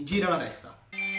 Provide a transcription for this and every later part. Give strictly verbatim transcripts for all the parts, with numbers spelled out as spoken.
gira la testa.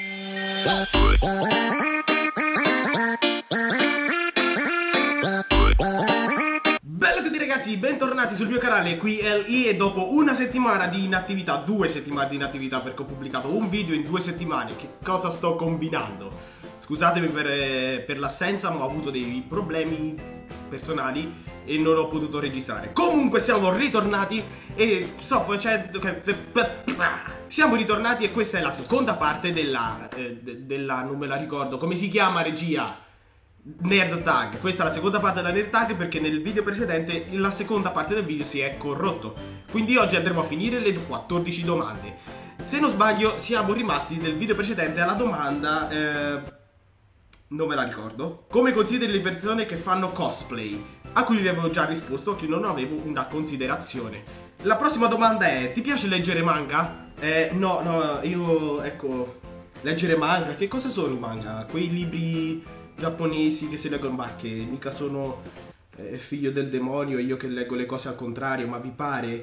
Bello a tutti ragazzi, bentornati sul mio canale, qui L I, e dopo una settimana di inattività, due settimane di inattività perché ho pubblicato un video in due settimane, che cosa sto combinando? Scusatemi per, per l'assenza, ma ho avuto dei problemi personali e non ho potuto registrare. Comunque siamo ritornati e sto facendo... Siamo ritornati e questa è la seconda parte della... Eh, della... non me la ricordo, come si chiama regia? Nerd Tag. Questa è la seconda parte della Nerd Tag perché nel video precedente la seconda parte del video si è corrotto. Quindi oggi andremo a finire le quattordici domande. Se non sbaglio siamo rimasti nel video precedente alla domanda... Eh, non me la ricordo. Come consideri le persone che fanno cosplay? A cui vi avevo già risposto che non avevo una considerazione. La prossima domanda è: ti piace leggere manga? Eh, no, no, io, ecco, leggere manga, che cosa sono i manga? Quei libri giapponesi che si leggono, ma che mica sono eh, figlio del demonio e io che leggo le cose al contrario, ma vi pare?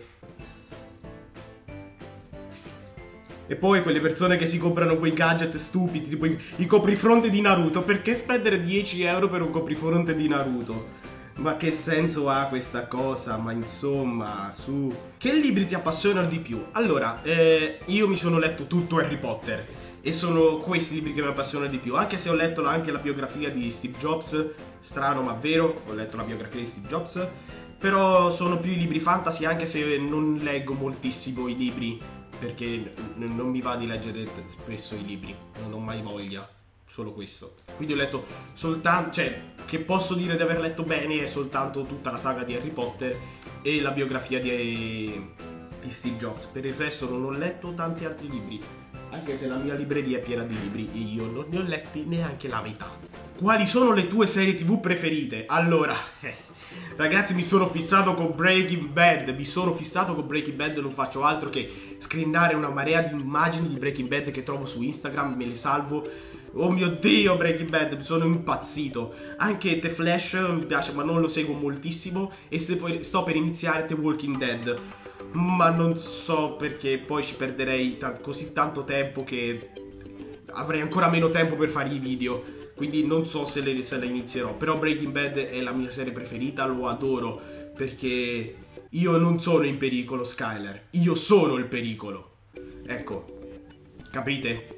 E poi quelle persone che si comprano quei gadget stupidi, tipo i, i coprifronte di Naruto. Perché spendere dieci euro per un coprifronte di Naruto? Ma che senso ha questa cosa? Ma insomma, su... Che libri ti appassionano di più? Allora, eh, io mi sono letto tutto Harry Potter e sono questi libri che mi appassionano di più. Anche se ho letto anche la biografia di Steve Jobs. Strano ma vero, ho letto la biografia di Steve Jobs. Però sono più i libri fantasy, anche se non leggo moltissimo i libri, perché non mi va di leggere spesso i libri, non ho mai voglia, solo questo. Quindi ho letto soltanto, cioè, che posso dire di aver letto bene è soltanto tutta la saga di Harry Potter e la biografia di, di Steve Jobs. Per il resto non ho letto tanti altri libri, anche se la mia libreria è piena di libri e io non ne ho letti neanche la metà. Quali sono le tue serie tv preferite? Allora, eh, ragazzi, mi sono fissato con Breaking Bad, mi sono fissato con Breaking Bad, non faccio altro che screenare una marea di immagini di Breaking Bad che trovo su Instagram, me le salvo. Oh mio Dio, Breaking Bad, sono impazzito. Anche The Flash mi piace, ma non lo seguo moltissimo. E se poi sto per iniziare The Walking Dead, ma non so perché poi ci perderei così tanto tempo che avrei ancora meno tempo per fare i video. Quindi non so se le, se le inizierò. Però Breaking Bad è la mia serie preferita, lo adoro, perché io non sono in pericolo, Skyler. Io sono il pericolo. Ecco, capite?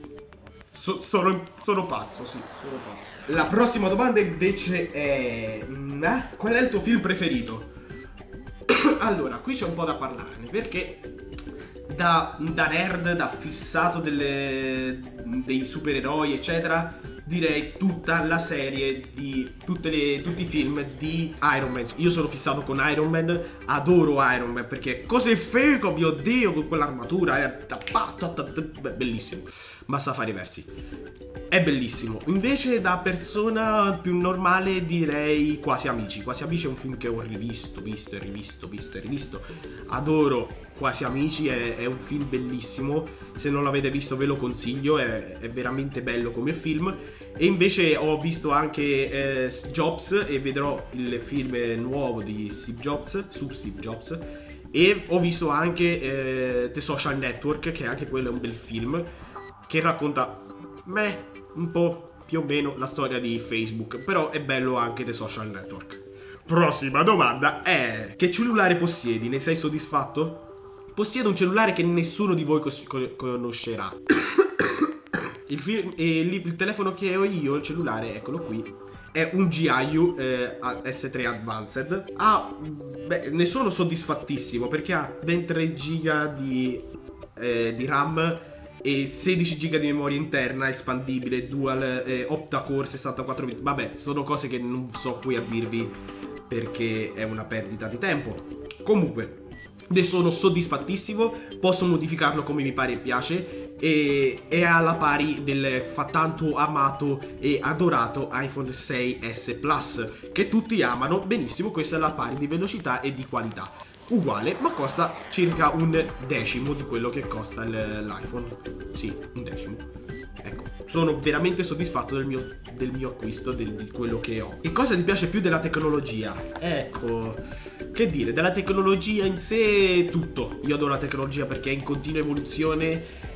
So, sono, sono pazzo, sì, sono pazzo. La prossima domanda invece è... Eh? Qual è il tuo film preferito? Allora, qui c'è un po' da parlarne, perché da, da nerd, da fissato delle, dei supereroi, eccetera, direi tutta la serie di tutte le, tutti i film di Iron Man. Io sono fissato con Iron Man, adoro Iron Man perché cos'è figo, mio Dio, con quell'armatura, è bellissimo, ma sa fare i versi, è bellissimo. Invece da persona più normale direi Quasi Amici. Quasi Amici è un film che ho rivisto, visto e rivisto, visto e rivisto. Adoro Quasi Amici, è, è un film bellissimo, se non l'avete visto ve lo consiglio, è, è veramente bello come film. E invece ho visto anche eh, Jobs e vedrò il film nuovo di Steve Jobs, su Steve Jobs. E ho visto anche eh, The Social Network, che anche quello è un bel film, che racconta, beh, un po' più o meno la storia di Facebook. Però è bello anche The Social Network. Prossima domanda è: che cellulare possiedi? Ne sei soddisfatto? Possiedo un cellulare che nessuno di voi conoscerà. Il, film, eh, il telefono che ho io, il cellulare, eccolo qui, è un G I U eh, S tre Advanced. Ah, beh, ne sono soddisfattissimo perché ha ben tre giga di, eh, di RAM e sedici giga di memoria interna espandibile, dual eh, octa-core sessantaquattro bit. Vabbè, sono cose che non so qui a dirvi perché è una perdita di tempo. Comunque, ne sono soddisfattissimo, posso modificarlo come mi pare e piace. E è alla pari del fa tanto amato e adorato iPhone sei S Plus, che tutti amano benissimo. Questo è alla pari di velocità e di qualità, uguale, ma costa circa un decimo di quello che costa l'iPhone. Sì, un decimo. Ecco, sono veramente soddisfatto del mio, del mio acquisto, del, di quello che ho. E cosa ti piace più della tecnologia? Ecco, che dire, della tecnologia in sé tutto. Io adoro la tecnologia perché è in continua evoluzione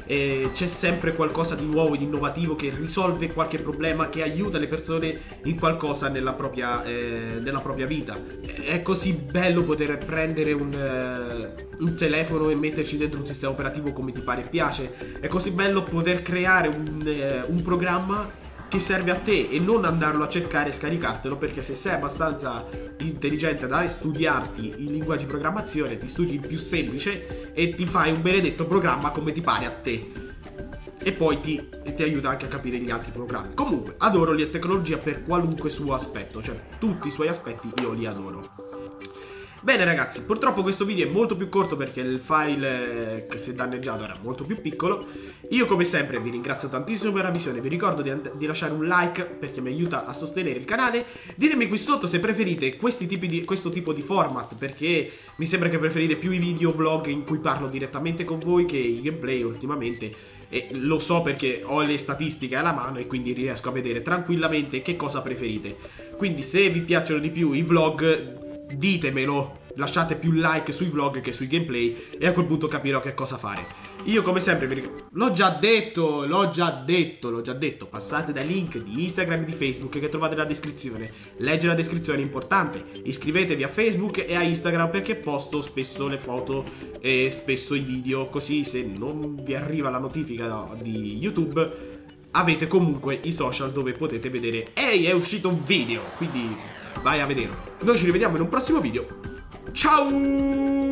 eh, c'è sempre qualcosa di nuovo, di innovativo, che risolve qualche problema, che aiuta le persone in qualcosa nella propria, eh, nella propria vita. È così bello poter prendere un, eh, un telefono e metterci dentro un sistema operativo come ti pare e piace. È così bello poter creare un, eh, un programma che serve a te e non andarlo a cercare e scaricartelo, perché se sei abbastanza intelligente da studiarti i linguaggi di programmazione, ti studi il più semplice e ti fai un benedetto programma come ti pare a te, e poi ti, ti aiuta anche a capire gli altri programmi. Comunque adoro la tecnologia per qualunque suo aspetto, cioè tutti i suoi aspetti io li adoro. Bene ragazzi, purtroppo questo video è molto più corto perché il file eh, che si è danneggiato era molto più piccolo. Io come sempre vi ringrazio tantissimo per la visione, vi ricordo di, di lasciare un like perché mi aiuta a sostenere il canale. Ditemi qui sotto se preferite questi tipi di, questo tipo di format, perché mi sembra che preferite più i video vlog in cui parlo direttamente con voi che i gameplay ultimamente. E lo so perché ho le statistiche alla mano e quindi riesco a vedere tranquillamente che cosa preferite. Quindi se vi piacciono di più i vlog, ditemelo, lasciate più like sui vlog che sui gameplay e a quel punto capirò che cosa fare. Io come sempre vi ricordo, l'ho già detto, l'ho già detto, l'ho già detto, passate dai link di Instagram e di Facebook che trovate nella descrizione. Leggere la descrizione è importante, iscrivetevi a Facebook e a Instagram perché posto spesso le foto e spesso i video, così se non vi arriva la notifica di YouTube avete comunque i social dove potete vedere ehi, è uscito un video, quindi vai a vederlo. Noi ci rivediamo in un prossimo video. Ciao!